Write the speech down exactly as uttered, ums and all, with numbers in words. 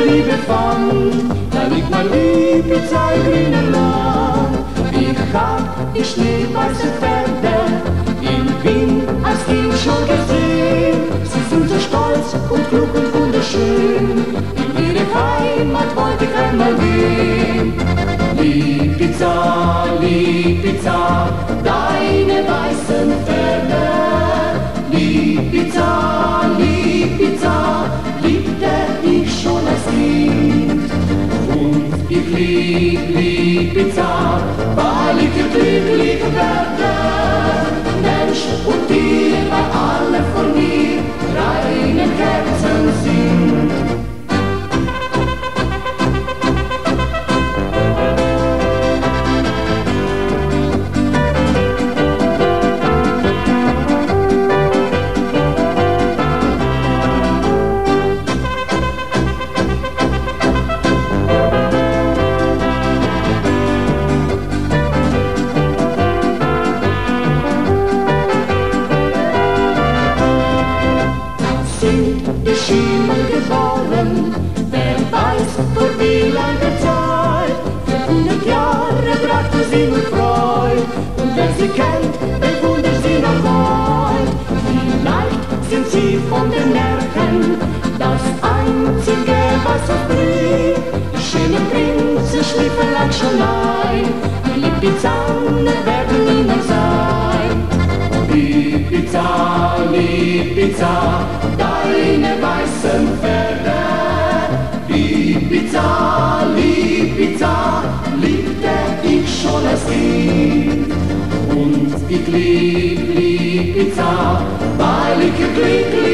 Liebe fand, da liegt mein Ibiza im grünen Land. Ich hab die schneeweißen Pferde in Wien als Kind schon gesehen. Sie sind so stolz und klug und wunderschön, in ihre Heimat wollte ich einmal gehen. Lipiza, Lipiza, deine weißen Pferde. Lipiza, Lipiza, liebte ich schon als Kind. Und ich lieb Lipiza, weil ich glücklich werde. Mensch und Tier, weil alle von mir reinen Herzen sind. Die Schimmel geboren, wer weiß, vor wie langer Zeit. Für hundert Jahre brachte sie nur Freud, und wer sie kennt, bewundert sie noch heut. Vielleicht sind sie von den Märchen das einzige, was auf Brief. Die schönen Prinzen schliefen lang schon ein, die Lipizaner werden niemand sein. Lipiza, Lipiza, deine weißen Pferde. Lipiza, Lipiza, liebte ich schon als Kind. Und ich lieb Lipiza, weil ich glücklich